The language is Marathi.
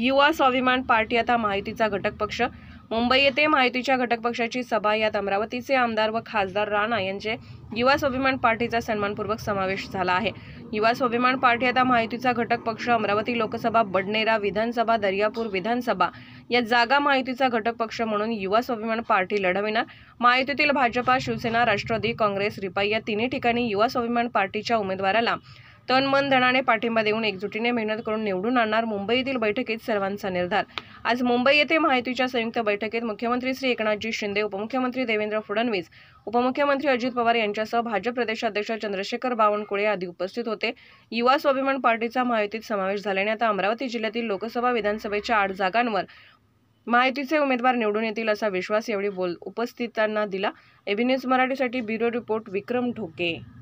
युवा स्वाभिमान पार्टी आता महायुतीचा घटक पक्ष। मुंबई येथे महायुतीच्या घटक पक्षाची सभा। यात अमरावतीचे आमदार व खासदार राणा यांचे युवा स्वाभिमान पार्टीचा सन्मानपूर्वक समावेश झाला आहे। युवा स्वाभिमान पार्टी आता महायुतीचा घटक पक्ष। अमरावती लोकसभा, बडनेरा विधानसभा, दर्यापूर विधानसभा या जागा महायुतीचा घटक पक्ष म्हणून युवा स्वाभिमान पार्टी लढविणार। महायुतीतील भाजपा, शिवसेना, राष्ट्रवादी काँग्रेस, रिपाई या तिन्ही ठिकाणी युवा स्वाभिमान पार्टीच्या उमेदवाराला तन मन धनाने पाठिंबा देऊन एकजुटीने मेहनत करून निवडून आणणार। मुंबईतील बैठकीत सर्वांचा निर्धार। आज मुंबई येथे महायुतीच्या संयुक्त बैठकीत मुख्यमंत्री श्री एकनाथजी शिंदे, उपमुख्यमंत्री देवेंद्र फडणवीस, उपमुख्यमंत्री अजित पवार यांच्यासह भाजप प्रदेशाध्यक्ष चंद्रशेखर बावनकुळे आदी उपस्थित होते। युवा स्वाभिमान पार्टीचा महायुतीत समावेश झाल्याने आता अमरावती जिल्ह्यातील लोकसभा, विधानसभेच्या 8 जागांवर महायुतीचे उमेदवार निवडून येतील असा विश्वास यावेळी उपस्थितांना दिला। एबी न्यूज मराठीसाठी ब्युरो रिपोर्ट विक्रम ढोके।